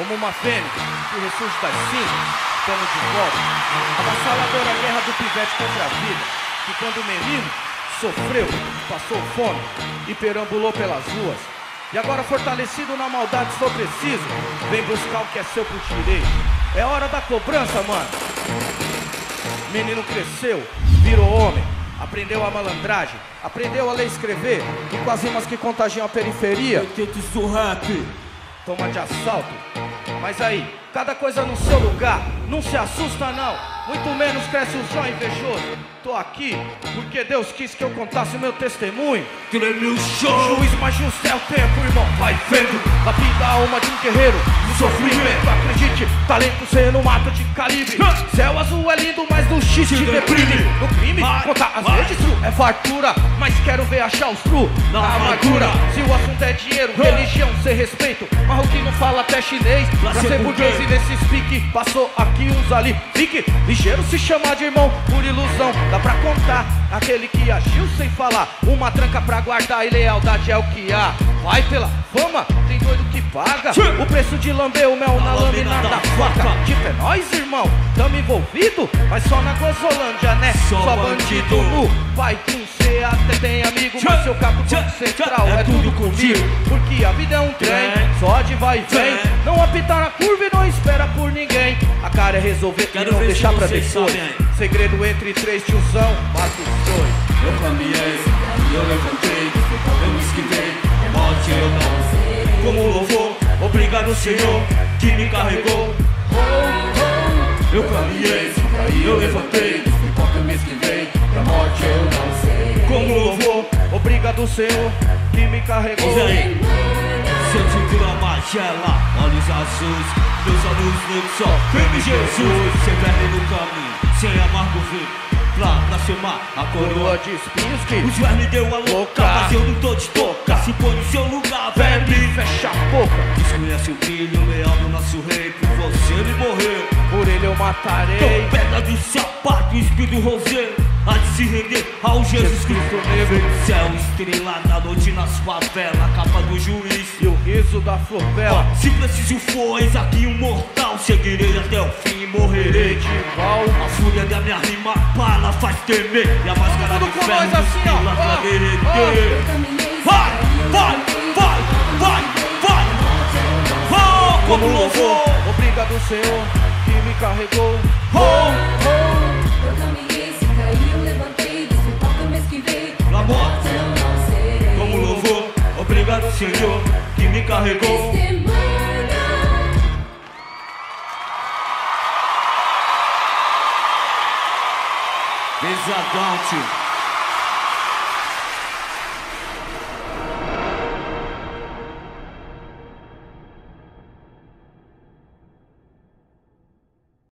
Como uma fênix que ressurge das cinzas, estamos de volta. A avassaladora guerra do pivete contra a vida, que quando menino sofreu, passou fome e perambulou pelas ruas. E agora fortalecido na maldade, se for preciso, vem buscar o que é seu por direito. É hora da cobrança, mano. Menino cresceu, virou homem, aprendeu a malandragem, aprendeu a ler e escrever, e com as rimas que contagiam a periferia. Eu tento isso rap. Toma de assalto. Mas aí, cada coisa no seu lugar. Não se assusta não, muito menos cresce o zóio invejoso. Tô aqui porque Deus quis que eu contasse o meu testemunho. Treme o chão. O juiz mais justo é o tempo, irmão, vai vendo. Lapida a alma de um guerreiro no sofrimento. Acredite, talento cê não mata de calibre. Céu azul é lindo, mas no X te deprime. No crime, contar as vezes true é fartura, mas quero ver achar os true na amargura. Se o assunto é dinheiro, religião, cê respeito. Marroquino fala até chinês, pra ser burguês e nesse speak. Passou aqui uns ali, fique ligeiro se chamar de irmão por ilusão. Dá pra contar aquele que agiu sem falar. Uma tranca pra guardar e lealdade é o que há. Vai pela fama, tem doido que paga o preço de lamber o mel na lâmina da faca. Tipo é nós, irmão, tamo envolvido, mas só na Gozolândia, né? Só bandido nu. Vai que cê até tem amigo, mas seu capo central é tudo comigo. Porque a vida é um trem, só de vai e vem. Não apita na curva e não espera por ninguém. A cara é resolver e não deixar pra depois. Segredo entre três, tiozão, mata os dois. Eu caminhei, eu levantei, eu me esquivei, morte eu não sei. Como louvor, obrigado Senhor, que me carregou. Eu caminhei, eu levantei, eu me esquivei, da morte eu não sei. Como louvor, obrigado Senhor, que me carregou. Seu cintura magela, olhos azuis, meus olhos negros só vem Jesus. Sem verme no caminho, sem amargo vinho, pra chamar a coroa de espinhos que os vermes deu a louca, mas eu não tô de toca. Se põe no seu lugar, verme, fecha a boca. Desconhece o brilho leal do nosso rei, por você ele morreu, por ele eu matarei. Tô pedra do sapato, espírito roseiro, há de se render ao Jesus Cristo negro. Céu estrelado na noite nas favelas, a capa do juiz e o riso da favela. Se preciso for, eis aqui um mortal, seguirei até o fim e morrerei de igual. A fúria da minha rima bala faz temer, e a máscara do ferro assim, pela vai, vai, vai, vai, vai. Oh, como louvor, obrigado Senhor, que me carregou. Eu caminhei, se caí, eu levantei, desse palco eu me esquivei. Na morte eu não serei. Como louvor, obrigado Senhor, que me carregou. Pesadão, tio.